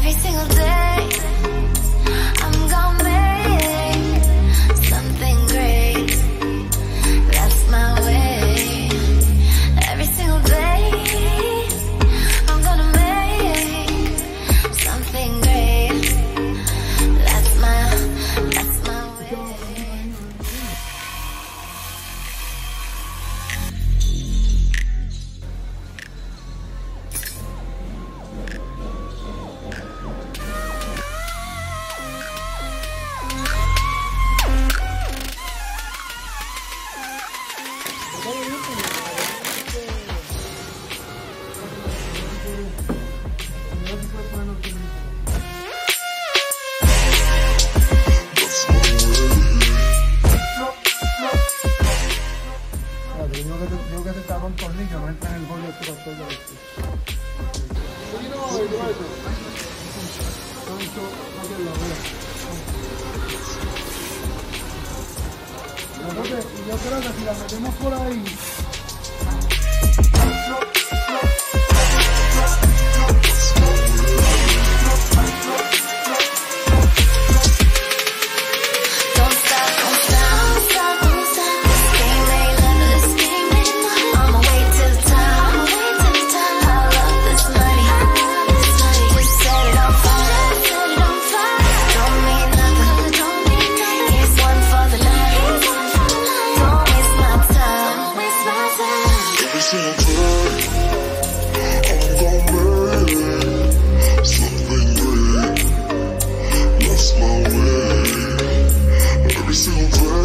Every single day, I'm gonna make something great. That's my way. Every single day, I'm gonna make something great. That's my way. Creo que se está con tornillo, no entra en el bollo de todo esto. Yo creo que si la metemos por ahí. Every single day